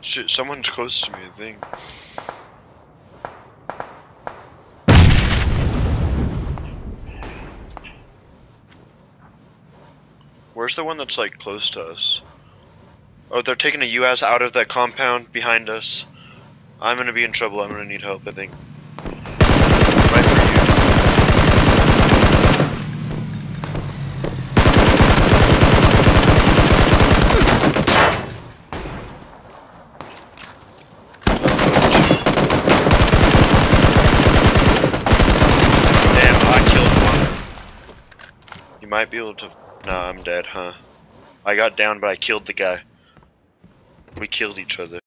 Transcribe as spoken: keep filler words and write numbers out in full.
Shit, someone's close to me, I think. Where's the one that's like close to us? Oh, they're taking a U A S out of that compound behind us. I'm gonna be in trouble. I'm gonna need help, I think. Right for you. Damn, I killed one. You might be able to... Nah, I'm dead, huh? I got down, but I killed the guy. We killed each other.